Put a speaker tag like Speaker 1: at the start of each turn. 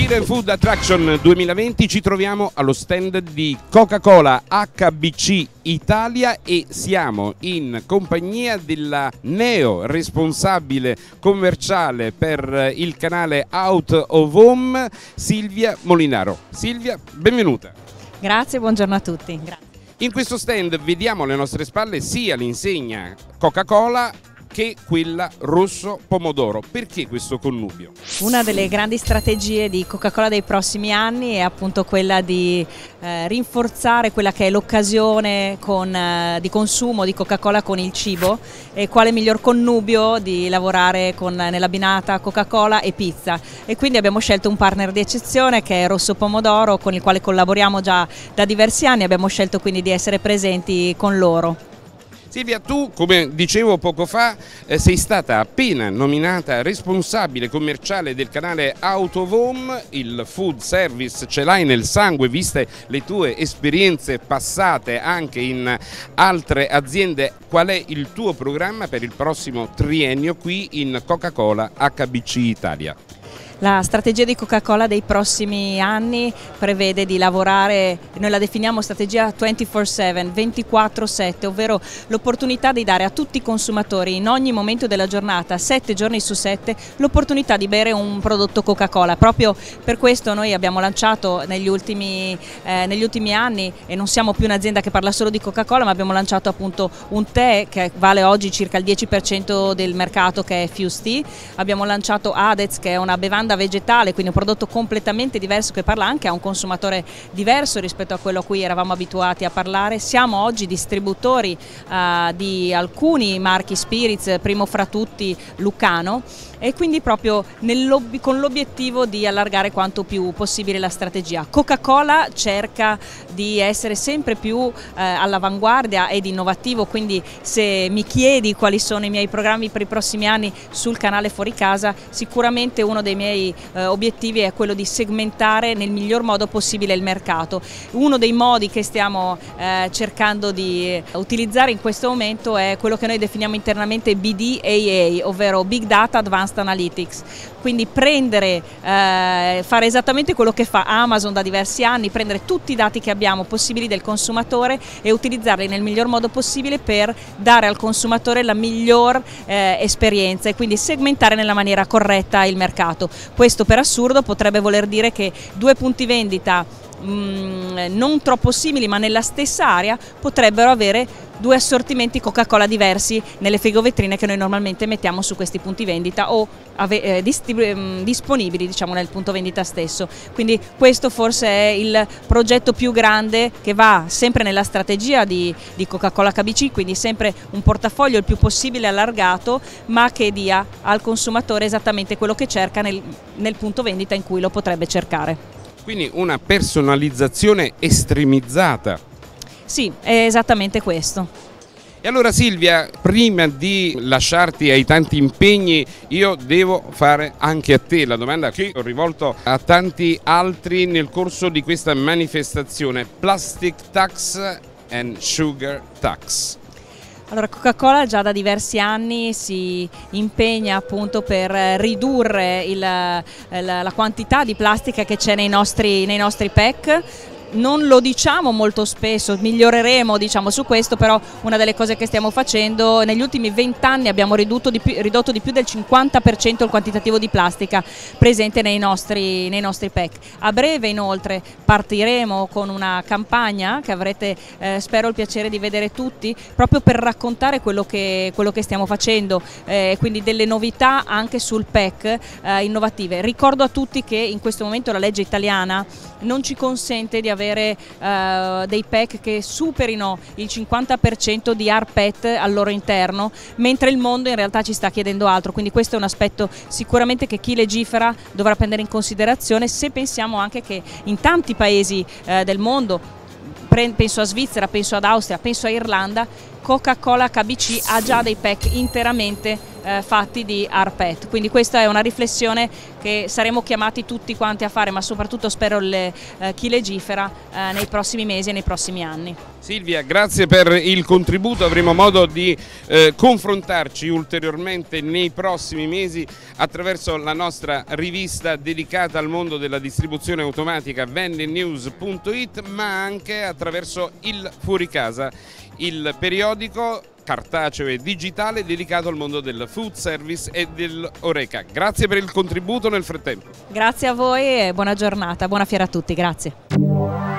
Speaker 1: Beer and Food Attraction 2020 ci troviamo allo stand di Coca-Cola HBC Italia e siamo in compagnia della neo responsabile commerciale per il canale Out of Home, Silvia Molinaro. Silvia, benvenuta.
Speaker 2: Grazie, buongiorno a tutti. Grazie.
Speaker 1: In questo stand vediamo alle nostre spalle sia l'insegna Coca-Cola che quella rosso pomodoro. Perché questo connubio?
Speaker 2: Una delle grandi strategie di Coca-Cola dei prossimi anni è appunto quella di rinforzare quella che è l'occasione di consumo di Coca-Cola con il cibo, e quale miglior connubio di lavorare nell'abbinata Coca-Cola e pizza, e quindi abbiamo scelto un partner di eccezione che è Rosso Pomodoro, con il quale collaboriamo già da diversi anni. Abbiamo scelto quindi di essere presenti con loro.
Speaker 1: Silvia, tu, come dicevo poco fa, sei stata appena nominata responsabile commerciale del canale Out of Home. Il food service ce l'hai nel sangue, viste le tue esperienze passate anche in altre aziende. Qual è il tuo programma per il prossimo triennio qui in Coca-Cola HBC Italia?
Speaker 2: La strategia di Coca-Cola dei prossimi anni prevede di lavorare, noi la definiamo strategia 24/7, 24/7, ovvero l'opportunità di dare a tutti i consumatori in ogni momento della giornata, 7 giorni su 7, l'opportunità di bere un prodotto Coca-Cola. Proprio per questo noi abbiamo lanciato negli ultimi anni, e non siamo più un'azienda che parla solo di Coca-Cola, ma abbiamo lanciato appunto un tè che vale oggi circa il 10% del mercato, che è Fuse Tea. Abbiamo lanciato Adez, che è una bevanda vegetale, quindi un prodotto completamente diverso che parla anche a un consumatore diverso rispetto a quello a cui eravamo abituati a parlare. Siamo oggi distributori di alcuni marchi spirits, primo fra tutti Lucano, e quindi proprio con l'obiettivo di allargare quanto più possibile la strategia. Coca-Cola cerca di essere sempre più all'avanguardia ed innovativo, quindi se mi chiedi quali sono i miei programmi per i prossimi anni sul canale Fuori Casa, sicuramente uno dei miei obiettivi è quello di segmentare nel miglior modo possibile il mercato. Uno dei modi che stiamo cercando di utilizzare in questo momento è quello che noi definiamo internamente BDAA, ovvero Big Data Advanced Analytics, quindi fare esattamente quello che fa Amazon da diversi anni, prendere tutti i dati che abbiamo possibili del consumatore e utilizzarli nel miglior modo possibile per dare al consumatore la miglior esperienza, e quindi segmentare nella maniera corretta il mercato. Questo per assurdo potrebbe voler dire che due punti vendita non troppo simili ma nella stessa area potrebbero avere due assortimenti Coca-Cola diversi nelle frigovetrine che noi normalmente mettiamo su questi punti vendita o disponibili, diciamo, nel punto vendita stesso. Quindi questo forse è il progetto più grande, che va sempre nella strategia di Coca-Cola HBC, quindi sempre un portafoglio il più possibile allargato, ma che dia al consumatore esattamente quello che cerca nel punto vendita in cui lo potrebbe cercare.
Speaker 1: Quindi una personalizzazione estremizzata.
Speaker 2: Sì, è esattamente questo.
Speaker 1: E allora Silvia, prima di lasciarti ai tanti impegni, io devo fare anche a te la domanda che ho rivolto a tanti altri nel corso di questa manifestazione: Plastic Tax and Sugar Tax.
Speaker 2: Allora, Coca-Cola già da diversi anni si impegna appunto per ridurre la quantità di plastica che c'è nei nostri pack. Non lo diciamo molto spesso, miglioreremo, diciamo, su questo, però una delle cose che stiamo facendo: negli ultimi 20 anni abbiamo ridotto di più del 50% il quantitativo di plastica presente nei nostri pack. A breve inoltre partiremo con una campagna che avrete spero il piacere di vedere tutti, proprio per raccontare quello che stiamo facendo, quindi delle novità anche sul pack innovative. Ricordo a tutti che in questo momento la legge italiana non ci consente di avere dei pack che superino il 50% di rPET al loro interno, mentre il mondo in realtà ci sta chiedendo altro, quindi questo è un aspetto sicuramente che chi legifera dovrà prendere in considerazione, se pensiamo anche che in tanti paesi del mondo, penso a Svizzera, penso ad Austria, penso a Irlanda, Coca-Cola HBC ha già dei pack interamente fatti di ARPET. Quindi questa è una riflessione che saremo chiamati tutti quanti a fare, ma soprattutto spero chi legifera nei prossimi mesi e nei prossimi anni.
Speaker 1: Silvia, grazie per il contributo, avremo modo di confrontarci ulteriormente nei prossimi mesi attraverso la nostra rivista dedicata al mondo della distribuzione automatica vendingnews.it, ma anche attraverso il Fuoricasa, il periodico cartaceo e digitale dedicato al mondo del food service e dell'Horeca. Grazie per il contributo nel frattempo.
Speaker 2: Grazie a voi e buona giornata, buona fiera a tutti, grazie.